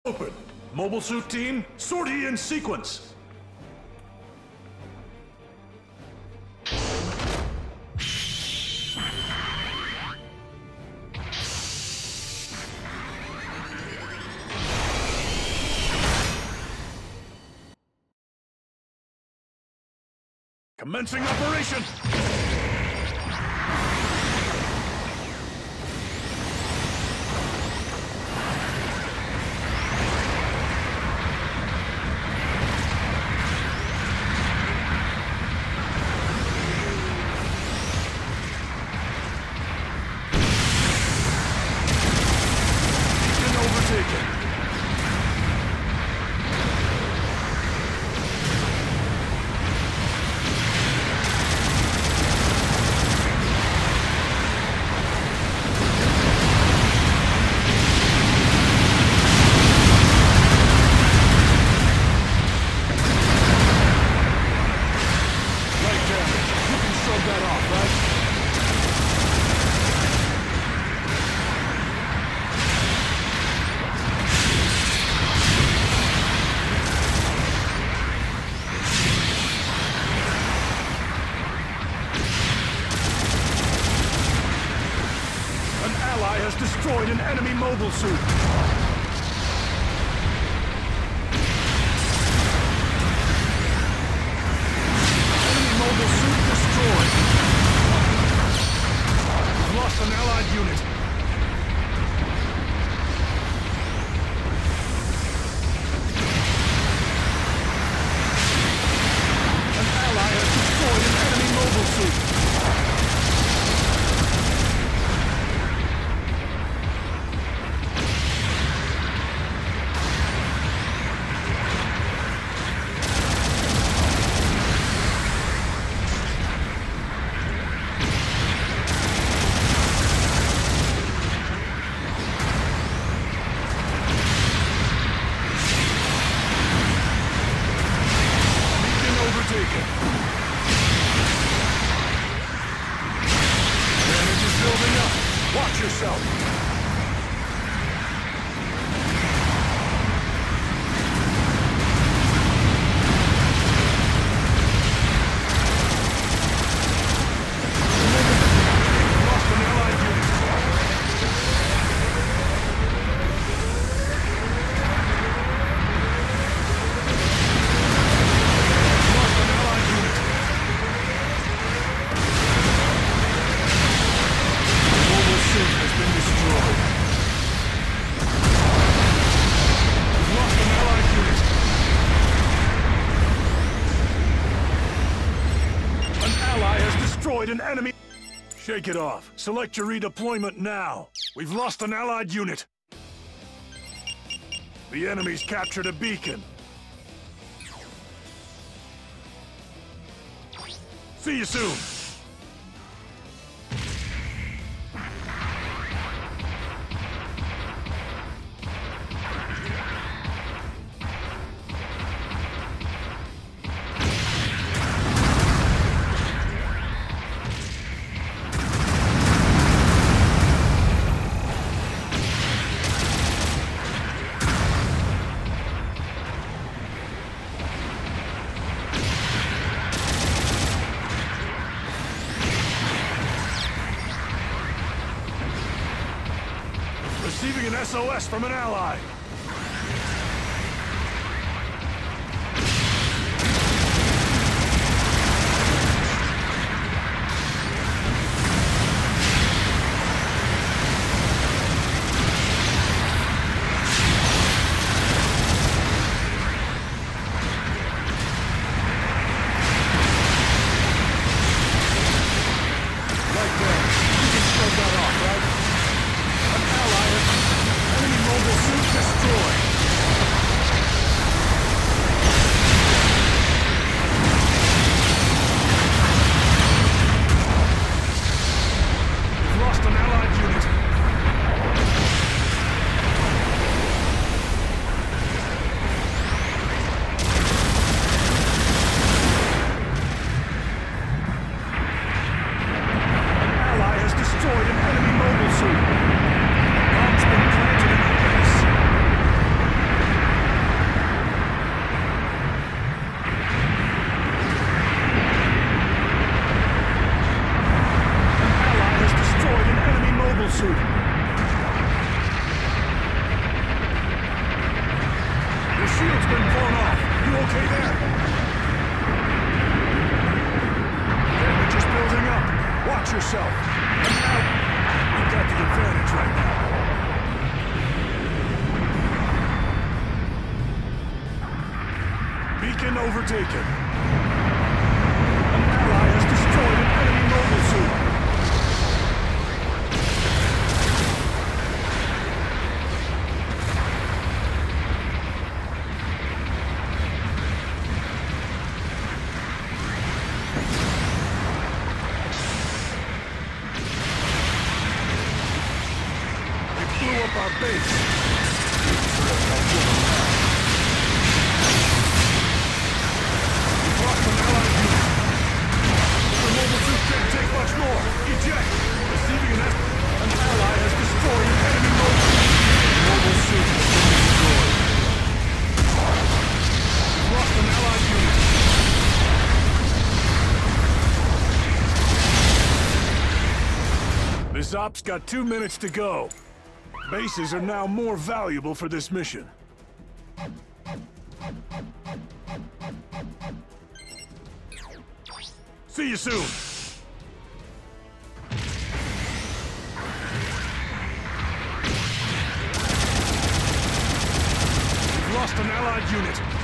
Open. Mobile suit team, sortie in sequence. Commencing operation! Destroyed an enemy mobile suit. Enemy mobile suit destroyed. We've lost an allied unit. An ally has destroyed an enemy mobile suit. Damage is building up. Watch yourself. Destroyed an enemy. Shake it off. Select your redeployment now. We've lost an allied unit. The enemy's captured a beacon. See you soon. Receiving an SOS from an ally. Right there. You can shove that off, right? An ally has enemy mobile suit destroyed. shield's been blown off. You okay there? They're just building up. Watch yourself. And now, we've got the advantage right now. Beacon overtaken. An ally has destroyed an enemy mobile suit. They blew up our base. This op's got 2 minutes to go. Bases are now more valuable for this mission. See you soon. We've lost an allied unit.